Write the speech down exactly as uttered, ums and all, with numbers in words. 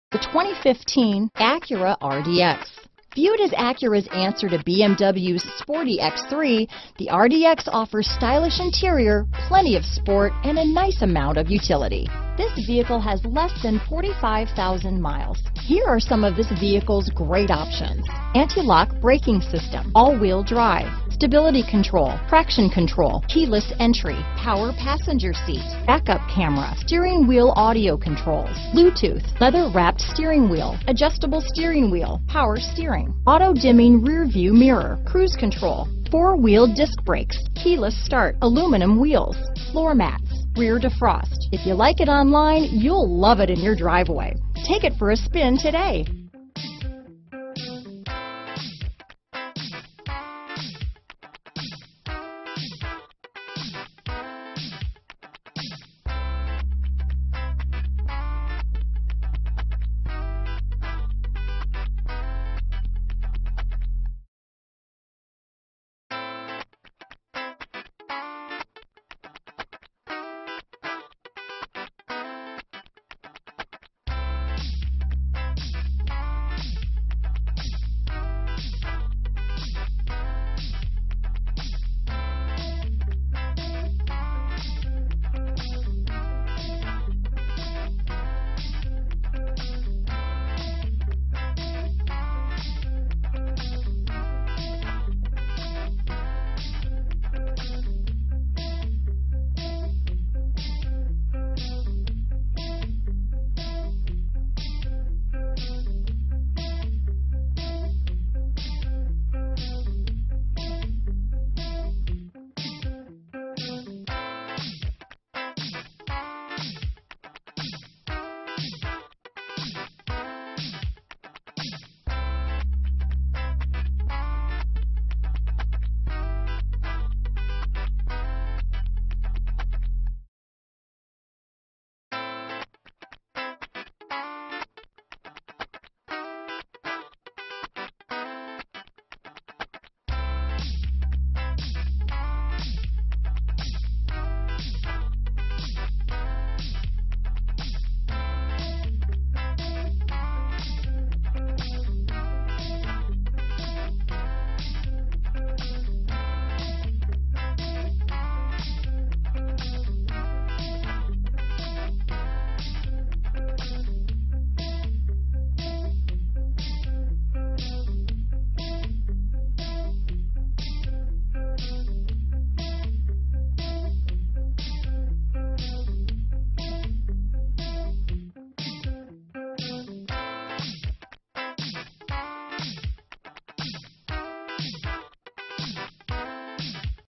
The twenty fifteen Acura R D X. Viewed as Acura's answer to B M W's sporty X three, the R D X offers stylish interior, plenty of sport, and a nice amount of utility. This vehicle has less than forty-five thousand miles. Here are some of this vehicle's great options: anti-lock braking system, all-wheel drive, stability control, traction control, keyless entry, power passenger seat, backup camera, steering wheel audio controls, Bluetooth, leather-wrapped steering wheel, adjustable steering wheel, power steering, auto-dimming rear-view mirror, cruise control, four-wheel disc brakes, keyless start, aluminum wheels, floor mats, rear defrost. If you like it online, you'll love it in your driveway. Take it for a spin today.